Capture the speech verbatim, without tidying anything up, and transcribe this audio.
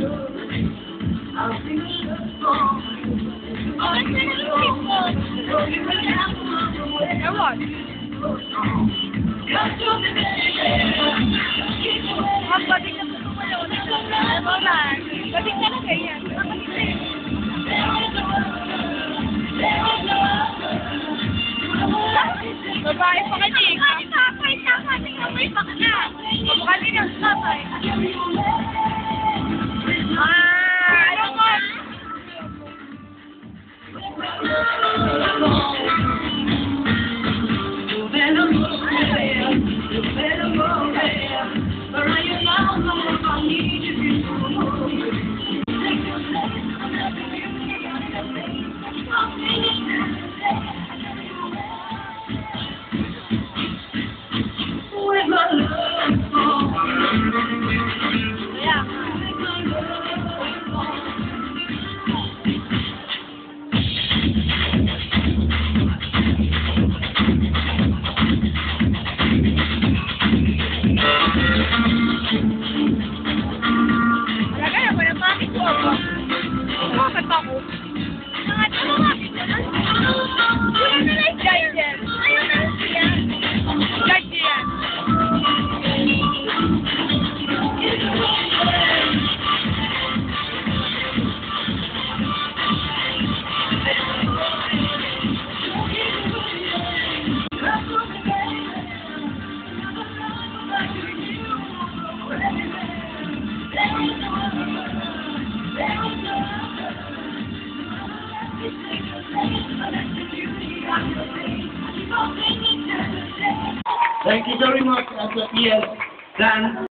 Ewan. Magbalik na po tumalon. Ewan. Balik ka na ganyan. Babae pa ka din. Ay, tapay, tapay. Tapay pa ka na. Mukha din ang tapay. Ah, ano mo? Bakit ako? Mga tumamapit ka na. Wala na lang guardian. Ayaw na lang siya. Guardian. Thank you very much, S F E S Dan.